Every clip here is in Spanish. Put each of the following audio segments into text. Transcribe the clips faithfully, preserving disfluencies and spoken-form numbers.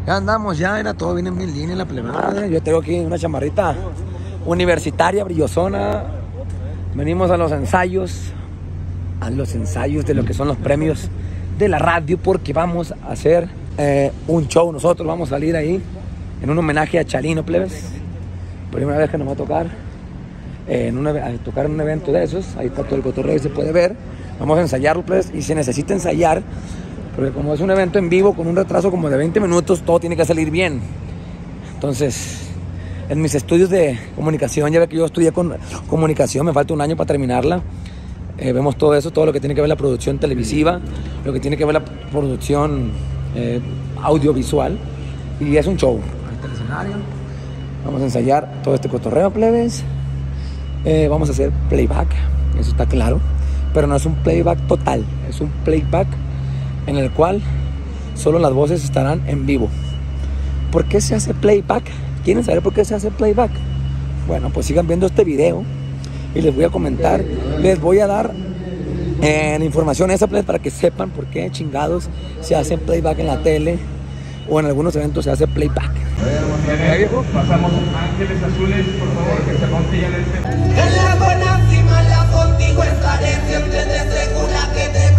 Ya andamos, ya era todo bien en mi línea en la plebada. Yo tengo aquí una chamarrita universitaria, brillosona. Venimos a los ensayos, a los ensayos de lo que son los premios de la radio, porque vamos a hacer eh, un show. Nosotros vamos a salir ahí en un homenaje a Chalino, plebes. Primera vez que nos va a tocar, eh, en una, a tocar en un evento de esos. Ahí está todo el cotorreo y se puede ver. Vamos a ensayarlo, plebes, y se necesita ensayar, porque como es un evento en vivo con un retraso como de veinte minutos, todo tiene que salir bien. Entonces, en mis estudios de comunicación, ya ve que yo estudié con comunicación, me falta un año para terminarla. Eh, vemos todo eso, todo lo que tiene que ver la producción televisiva, lo que tiene que ver la producción eh, audiovisual, y es un show. Ahí está el escenario. Vamos a ensayar todo este cotorreo, plebes. Eh, vamos a hacer playback, eso está claro, pero no es un playback total, es un playback en el cual solo las voces estarán en vivo. ¿Por qué se hace playback? ¿Quieren saber por qué se hace playback? Bueno, pues sigan viendo este video y les voy a comentar, les voy a dar eh, la información esa, para que sepan por qué chingados se hace playback en la tele o en algunos eventos se hace playback. Pasamos Ángeles Azules, por favor, que se consigan este. En la buena cima, la contigo estaré siempre desde una que te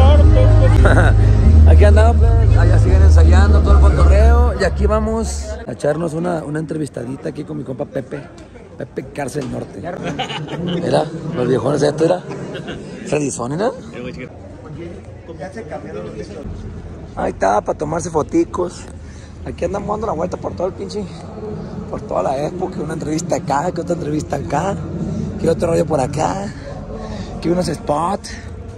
Aquí andamos, pues, allá siguen ensayando todo el cotorreo y aquí vamos a echarnos una, una entrevistadita aquí con mi compa Pepe, Pepe Cárcel Norte. Mira, los viejones de esto era Freddy Son, ¿no? Ahí está, para tomarse foticos. Aquí andamos dando la vuelta por todo el pinche, por toda la expo, que una entrevista acá, que otra entrevista acá, que otro rollo por acá, que unos spots.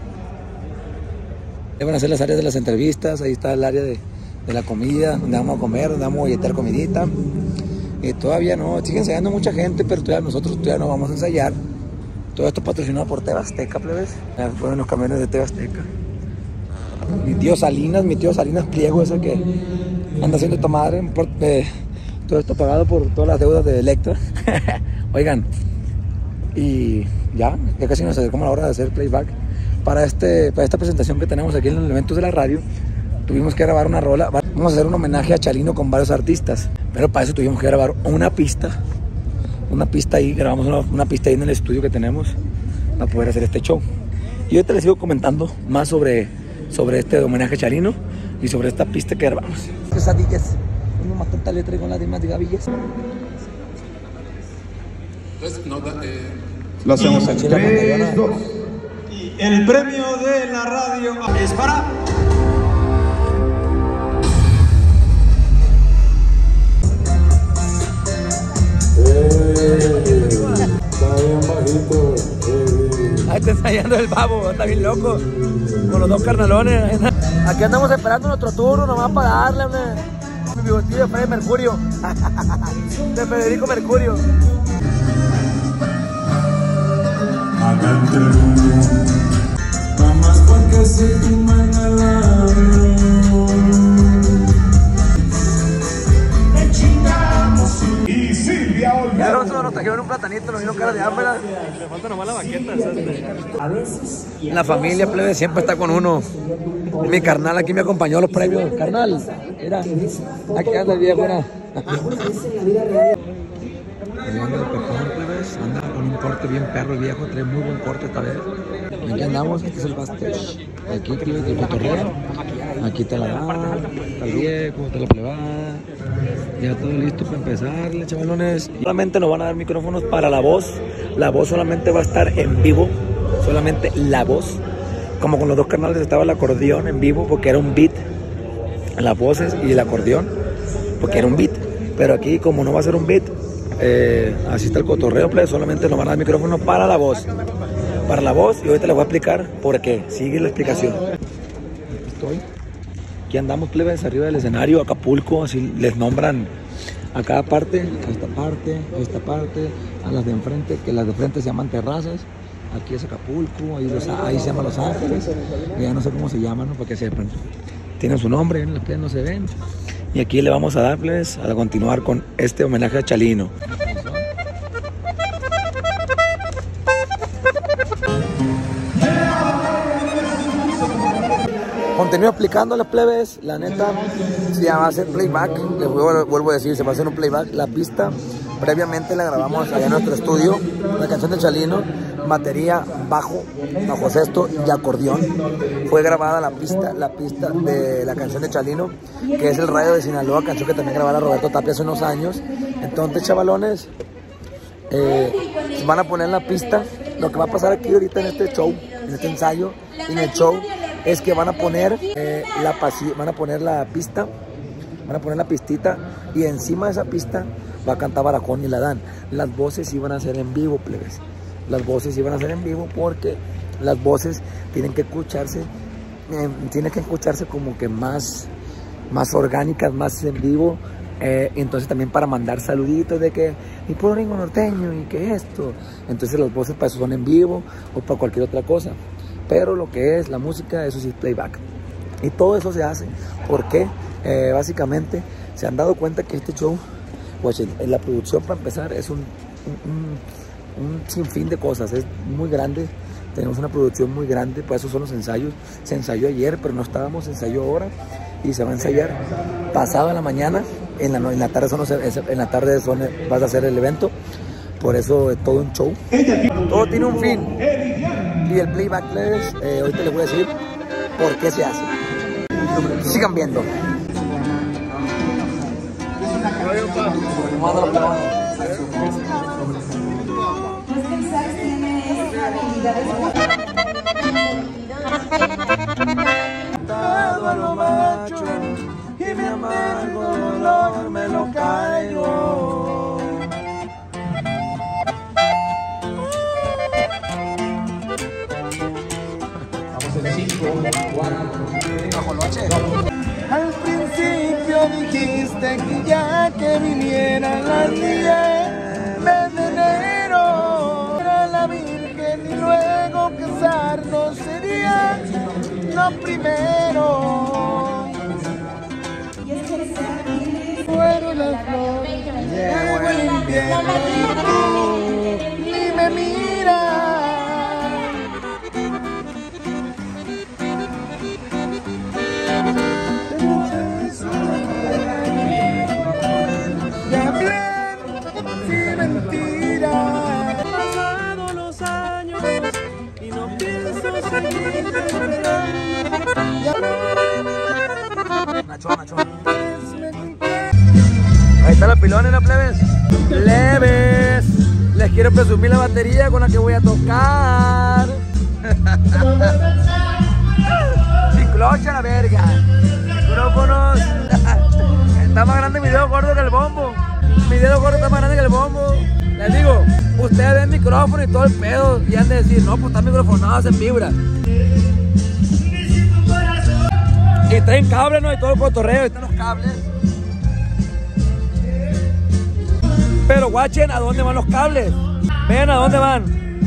Ahí van a ser las áreas de las entrevistas, ahí está el área de, de la comida, donde vamos a comer, donde vamos a bolletear comidita. Y todavía no, sigue ensayando mucha gente, pero todavía nosotros todavía no vamos a ensayar. Todo esto patrocinado por T V Azteca, plebes. Ya fueron los camiones de T V Azteca. Mi tío Salinas, mi tío Salinas Pliego, ese que anda haciendo esta madre. Por, eh, todo esto pagado por todas las deudas de Electra. Oigan, y ya, ya casi nos acercamos a la hora de hacer playback. Para, este, para esta presentación que tenemos aquí en los eventos de la radio, tuvimos que grabar una rola. Vamos a hacer un homenaje a Chalino con varios artistas, pero para eso tuvimos que grabar una pista. Una pista ahí, grabamos una, una pista ahí en el estudio que tenemos para poder hacer este show. Y ahorita les sigo comentando más sobre, sobre este homenaje a Chalino y sobre esta pista que grabamos. Quesadillas. Uno más tanta letra con las demás de gavillas. Lo hacemos en tres, dos. El premio de la radio es para... Ahí está ensayando el babo, está bien loco, con los dos carnalones. Aquí andamos esperando nuestro turno, nomás para darle una... mi bigotillo de Freddy Mercurio, de Federico Mercurio. Mamás porque se tuman al y Silvia Olmedo. Ya nosotros nos trajeron un platanito, nos vino cara de hambre. Le falta nomás la baqueta, ¿sabes? La familia, plebe, siempre está con uno. Mi carnal aquí me acompañó a los premios. Carnal, era, aquí anda el viejo, era. Ahí anda el pepón, plebes, anda con un corte bien perro el viejo, trae muy buen corte esta vez. Y aquí andamos, este es el backstage. Aquí, plebes, el cotorreo. Aquí te la da, está el viejo, está la plebada. Ya todo listo para empezarle, chavalones. Solamente nos van a dar micrófonos para la voz. La voz solamente va a estar en vivo. Solamente la voz. Como con los dos canales estaba el acordeón en vivo, porque era un beat. Las voces y el acordeón, porque era un beat. Pero aquí, como no va a ser un beat, eh, así está el cotorreo, play, solamente nos van a dar micrófono para la voz. Para la voz, y ahorita les voy a explicar por qué. Sigue la explicación. Aquí estoy. Aquí andamos, plebes, arriba del escenario, Acapulco, así les nombran a cada parte, a esta parte, a esta parte, a las de enfrente, que las de enfrente se llaman terrazas. Aquí es Acapulco, ahí, los, ahí se llama Los Ángeles, ya no sé cómo se llaman, ¿no? Para que sepan. Tienen su nombre, en las plebes no se ven. Y aquí le vamos a darles a continuar con este homenaje a Chalino. continúo explicando a las plebes, la neta, si va a hacer playback, les vuelvo, vuelvo a decir, se va a hacer un playback. La pista previamente la grabamos allá en nuestro estudio, la canción de Chalino, batería, bajo, bajo sexto y acordeón. Fue grabada la pista, la pista de la canción de Chalino, que es El Rayo de Sinaloa, canción que también grabara Roberto Tapia hace unos años. Entonces, chavalones, eh, van a poner la pista. Lo que va a pasar aquí ahorita en este show, en este ensayo, en el show, es que van a poner eh, la van a poner la pista, van a poner la pistita, y encima de esa pista va a cantar Barajón y la Dan. Las voces iban a ser en vivo, plebes. Las voces iban a ser en vivo porque las voces tienen que escucharse, eh, tienen que escucharse como que más, más orgánicas, más en vivo. Eh, entonces también para mandar saluditos de que mi pueblo Ringo norteño y que esto. Entonces las voces para eso son en vivo o para cualquier otra cosa. Pero lo que es la música, eso sí es playback. Y todo eso se hace porque eh, básicamente se han dado cuenta que este show, pues, la producción para empezar es un, un, un, un sinfín de cosas, es muy grande. Tenemos una producción muy grande, por eso son los ensayos. Se ensayó ayer, pero no estábamos, se ensayó ahora y se va a ensayar pasado en la mañana. En la, en la tarde, son, en la tarde son, vas a hacer el evento. Por eso es todo un show. Todo tiene un fin. Y el playback, plebes, eh, ahorita les voy a decir por qué se hace. Sigan viendo. A lo macho y mi amargo dolor me lo caigo. Vamos en cinco, cuatro. Al principio dijiste que ya que vinieran las diez de enero era la Virgen y luego casarnos sería lo primero. Fueron las flores, llegó el invierno y tú ni me miras. Ya bien, sin mentira. Han pasado los años y no pienso seguir esperando. Nacho, Nacho. Ahí está la pilona, ¿no, plebes? Plebes, les quiero presumir la batería con la que voy a tocar. Sin clocha, la verga. Micrófonos. Está más grande mi dedo gordo que el bombo. Mi dedo gordo está más grande que el bombo. Les digo, ustedes ven micrófono y todo el pedo y han de decir, no, pues está microfonado, se vibra. Y traen cables, ¿no? Y todo el cotorreo, y están los cables. Pero guachen a dónde van los cables. Vean a dónde van.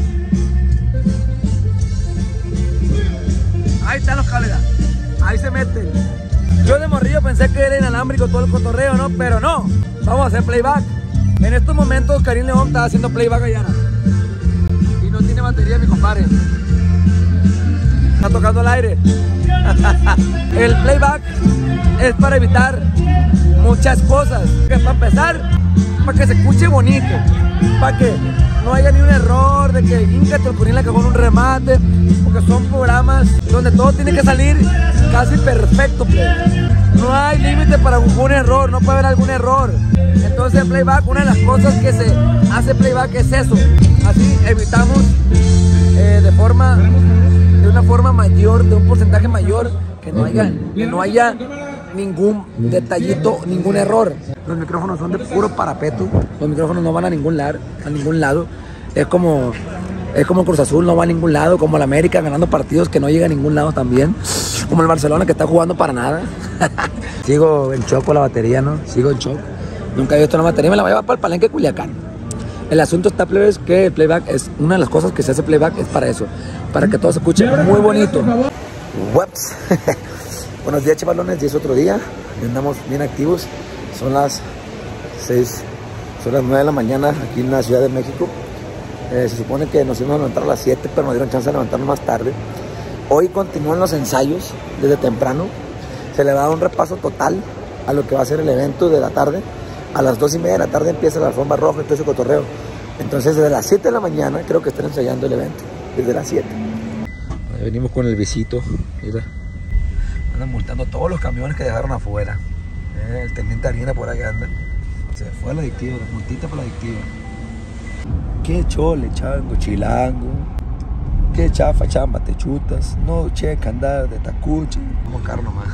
Ahí están los cables. Ahí se meten. Yo de morrillo pensé que era inalámbrico todo el cotorreo, ¿no? Pero no. Vamos a hacer playback. En estos momentos Karim León está haciendo playback allá. Y no tiene batería mi compadre. Está tocando el aire. El playback es para evitar muchas cosas. Que para empezar, para que se escuche bonito, para que no haya ni un error de que híncate el Curín la cagó en un remate, porque son programas donde todo tiene que salir casi perfecto, play. No hay límite para ningún error, no puede haber algún error. Entonces el playback, una de las cosas que se hace playback es eso. Así evitamos eh, de forma, de una forma mayor, de un porcentaje mayor, que no haya, que no haya ningún detallito, ningún error. Los micrófonos son de puro parapeto. Los micrófonos no van a ningún lado, a ningún lado. Es como, es como el Cruz Azul, no va a ningún lado. Como el América ganando partidos que no llega a ningún lado también. Como el Barcelona que está jugando para nada. Sigo en shock con la batería, ¿no? Sigo en shock. Nunca he visto una batería, me la voy a llevar para el Palenque de Culiacán. El asunto está, plebes, que el playback es una de las cosas que se hace playback, es para eso. Para que todo se escuche muy bonito. Ups. Buenos días, chavalones, ya es otro día y andamos bien activos. Son las seis, son las nueve de la mañana aquí en la Ciudad de México. Eh, se supone que nos íbamos a levantar a las siete, pero nos dieron chance de levantarnos más tarde. Hoy continúan los ensayos desde temprano. Se le va a dar un repaso total a lo que va a ser el evento de la tarde. A las dos y media de la tarde empieza la alfombra roja y todo ese cotorreo. Entonces desde las siete de la mañana creo que están ensayando el evento. Desde las siete. Ahí venimos con el visito. Mira. Andan multando todos los camiones que dejaron afuera. Eh, el teniente Harina por ahí anda. Se fue la adictiva, la multita por la adictiva. Qué chole, chango, chilango. Qué chafa, chamba, te chutas. No checa andar de tacuche. Como carro nomás.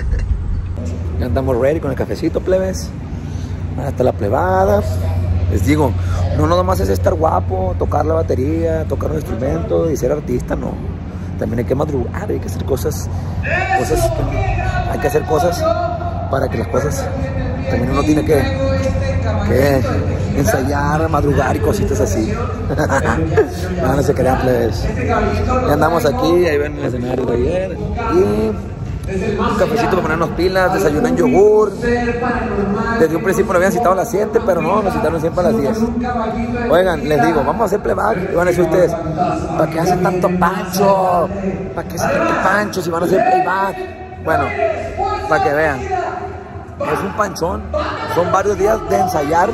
Ya andamos ready con el cafecito, plebes. Hasta la plebada. Les digo, no nada más es estar guapo, tocar la batería, tocar un instrumento y ser artista, no. También hay que madrugar, hay que hacer cosas, cosas, hay que hacer cosas para que las cosas, también uno tiene que, que ensayar, madrugar y cositas así. No, no se crean, plebes. Ya andamos aquí, ahí ven el escenario de ayer. Y un cafecito para ponernos pilas, desayuno en yogur. Desde un principio lo habían citado a las siete, pero no, nos citaron siempre a las diez. Oigan, les digo, vamos a hacer playback. Y van a decir ustedes, ¿para qué hacen tanto pancho? ¿Para qué hacen tanto pancho si van a hacer playback? Bueno, para que vean. Es un panchón, son varios días de ensayar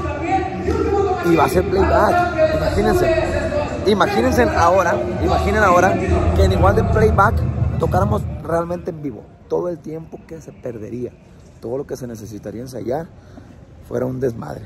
y va a ser playback. Imagínense, imagínense ahora, imaginen ahora que en igual de playback tocáramos realmente en vivo. Todo el tiempo que se perdería, todo lo que se necesitaría ensayar, fuera un desmadre.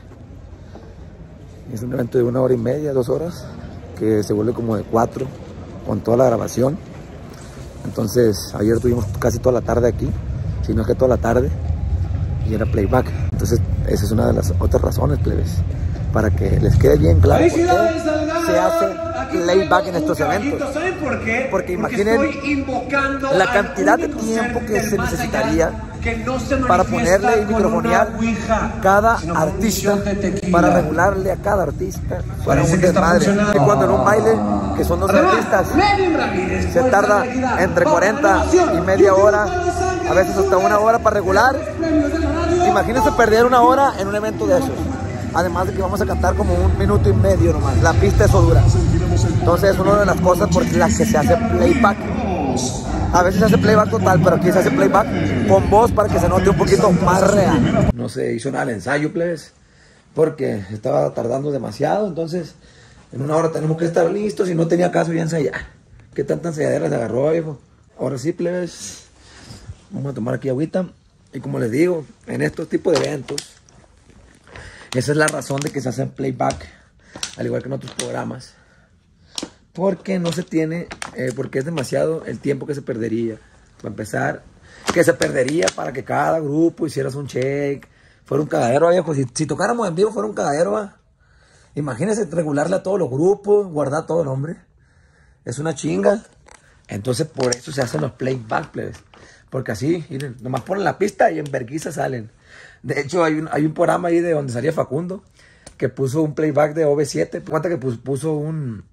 Es un evento de una hora y media, dos horas, que se vuelve como de cuatro, con toda la grabación. Entonces, ayer tuvimos casi toda la tarde aquí, si no es que toda la tarde, y era playback. Entonces, esa es una de las otras razones, plebes, para que les quede bien claro por qué se hace playback en estos eventos. ¿Saben por qué? Porque imaginen la cantidad de tiempo que se necesitaría para ponerle y microfonear cada artista, para regularle a cada artista para un desmadre. Y cuando en un baile, que son dos artistas, se tarda entre cuarenta y media hora, a veces hasta una hora para regular. Imagínense perder una hora en un evento de esos. Además de que vamos a cantar como un minuto y medio nomás. La pista eso dura. Entonces es una de las cosas por las que se hace playback. A veces se hace playback total, pero aquí se hace playback con voz para que se note un poquito más real. No se hizo nada el ensayo, plebes, porque estaba tardando demasiado. Entonces en una hora tenemos que estar listos y no tenía caso ya ensayar. ¿Qué tanta ensayadera se agarró, viejo? Ahora sí, plebes, vamos a tomar aquí agüita. Y como les digo, en estos tipos de eventos, esa es la razón de que se hacen playback, al igual que en otros programas. Porque no se tiene, eh, porque es demasiado el tiempo que se perdería. Para empezar, que se perdería para que cada grupo hicieras un check. Fuera un cagadero, viejo. Si, si tocáramos en vivo, fuera un cagadero, ¿va? Imagínense regularle a todos los grupos, guardar todo el nombre. Es una chinga. Entonces, por eso se hacen los playback, plebes. Porque así, miren, nomás ponen la pista y en vergüenza salen. De hecho, hay un, hay un programa ahí de donde salía Facundo, que puso un playback de O V siete. Cuenta que puso un,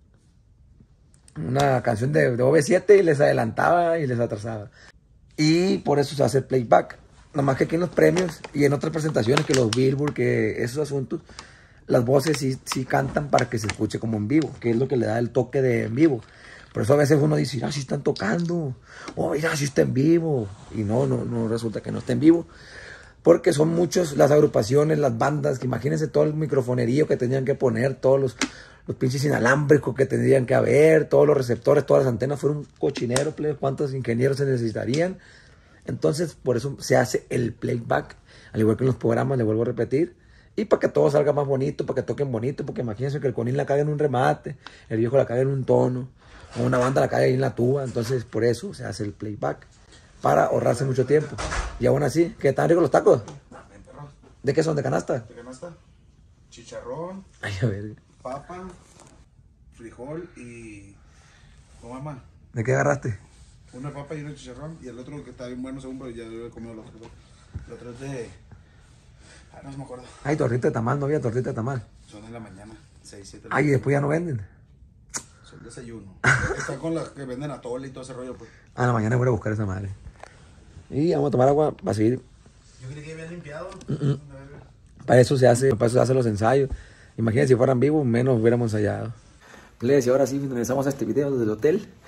una canción de, de O V siete y les adelantaba y les atrasaba. Y por eso se hace el playback. Nomás que aquí en los premios y en otras presentaciones, que los Billboard, que esos asuntos, las voces sí, sí cantan para que se escuche como en vivo, que es lo que le da el toque de en vivo. Por eso a veces uno dice, ah, sí están tocando, o mira, sí está en vivo. Y no, no, no resulta que no está en vivo. Porque son muchos las agrupaciones, las bandas, que imagínense todo el microfonerío que tenían que poner, todos los, los pinches inalámbricos que tendrían que haber, todos los receptores, todas las antenas, fueron un cochinero, plebe, cuántos ingenieros se necesitarían. Entonces, por eso se hace el playback, al igual que en los programas, le vuelvo a repetir. Y para que todo salga más bonito, para que toquen bonito, porque imagínense que el conín la caga en un remate, el viejo la caga en un tono, o una banda la caga ahí en la tuba. Entonces, por eso se hace el playback, para ahorrarse mucho tiempo. Y aún así, ¿qué tan ricos los tacos? ¿De qué son? ¿De canasta? De canasta. Chicharrón. Ay, a ver. Papa, frijol y... ¿Cómo llama? ¿De qué agarraste? Una papa y un chicharrón. Y el otro que está bien bueno según, pero ya lo he comido los otros. El otro es de... Ah, no se me acuerdo. Ay, tortita de tamal, no había tortita de tamal. Son en la mañana, seis, siete. Ay, y después ya no venden. Son desayuno. Están con las que venden atole y todo ese rollo, pues. Ah, la mañana voy a buscar esa madre. Y vamos a tomar agua para seguir. Yo creí que había limpiado. Uh -uh. Para eso se hace, para eso se hacen los ensayos. Imagínense si fueran vivos, menos hubiéramos ensayado. Plebes, y ahora sí finalizamos este video desde el hotel.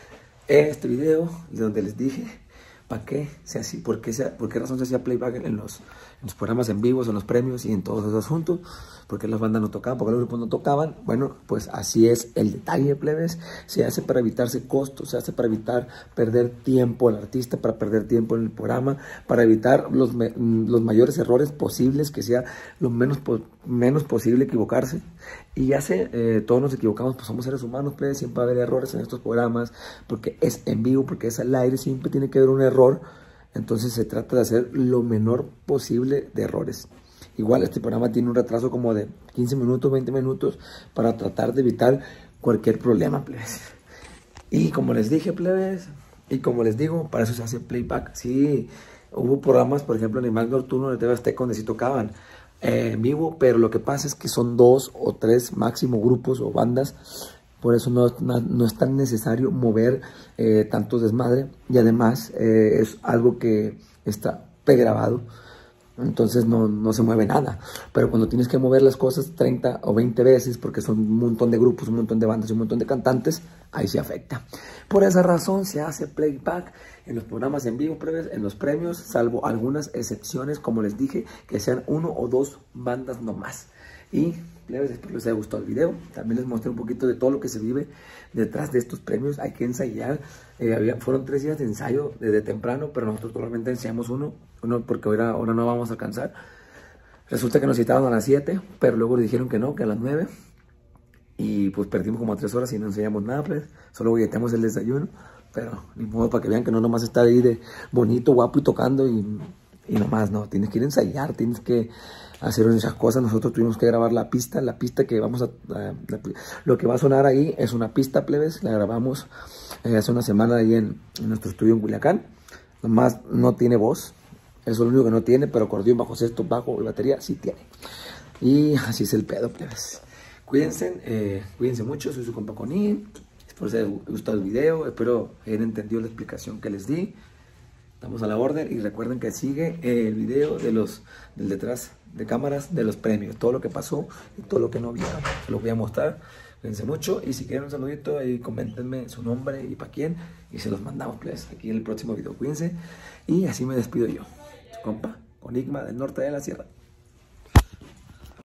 este video donde les dije para qué se hacía, por qué, se, por qué razón se hacía playback en los, en los programas en vivos, en los premios y en todos esos asuntos, porque las bandas no tocaban, porque los grupos no tocaban. Bueno, pues así es el detalle, plebes. Se hace para evitarse costos, se hace para evitar perder tiempo al artista, para perder tiempo en el programa, para evitar los, los mayores errores posibles, que sea lo menos, menos posible equivocarse. Y ya sé, eh, todos nos equivocamos, pues somos seres humanos, plebes, siempre va a haber errores en estos programas, porque es en vivo, porque es al aire, siempre tiene que haber un error. Entonces se trata de hacer lo menor posible de errores. Igual este programa tiene un retraso como de quince minutos, veinte minutos para tratar de evitar cualquier problema, plebes. Y como les dije, plebes, y como les digo, para eso se hace playback. Sí, hubo programas, por ejemplo, en Animal Nocturno de T V Azteca donde sí tocaban eh, en vivo, pero lo que pasa es que son dos o tres máximo grupos o bandas. Por eso no, no, no es tan necesario mover eh, tanto desmadre. Y además eh, es algo que está pregrabado. Entonces no, no se mueve nada. Pero cuando tienes que mover las cosas treinta o veinte veces, porque son un montón de grupos, un montón de bandas y un montón de cantantes, ahí se afecta. Por esa razón se hace playback en los programas en vivo, en los premios, salvo algunas excepciones, como les dije, que sean uno o dos bandas nomás. Y plebes, espero les haya gustado el video. También les mostré un poquito de todo lo que se vive detrás de estos premios. Hay que ensayar. Eh, había, fueron tres días de ensayo desde temprano, pero nosotros solamente ensayamos uno, uno porque ahora, ahora no vamos a alcanzar. Resulta que nos citaban a las siete, pero luego le dijeron que no, que a las nueve. Y pues perdimos como tres horas y no ensayamos nada, pues. Solo guilletamos el desayuno. Pero ni modo, para que vean que no nomás está ahí de bonito, guapo y tocando y, y nomás, no. Tienes que ir a ensayar, tienes que hacer esas cosas. Nosotros tuvimos que grabar la pista, la pista que vamos a... a la, lo que va a sonar ahí es una pista, plebes, la grabamos eh, hace una semana ahí en, en nuestro estudio en Culiacán. Nomás no tiene voz, eso es lo único que no tiene, pero acordeón, bajo sexto, bajo y batería sí tiene. Y así es el pedo, plebes. Cuídense, eh, cuídense mucho, soy su compa Conín. Espero les haya gustado el video, espero hayan entendido la explicación que les di. Estamos a la orden y recuerden que sigue el video de los, del detrás de cámaras de los premios, todo lo que pasó y todo lo que no vieron. Se los voy a mostrar. Cuídense mucho y si quieren un saludito, ahí coméntenme su nombre y para quién y se los mandamos, pues, aquí en el próximo video. Cuídense y así me despido yo, su compa Conigma del norte de la sierra.